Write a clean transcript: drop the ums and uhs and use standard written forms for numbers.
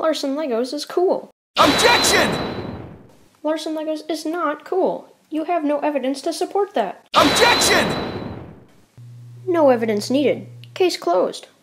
Larson Legos is cool. Objection! Larson Legos is not cool. You have no evidence to support that. Objection! No evidence needed. Case closed.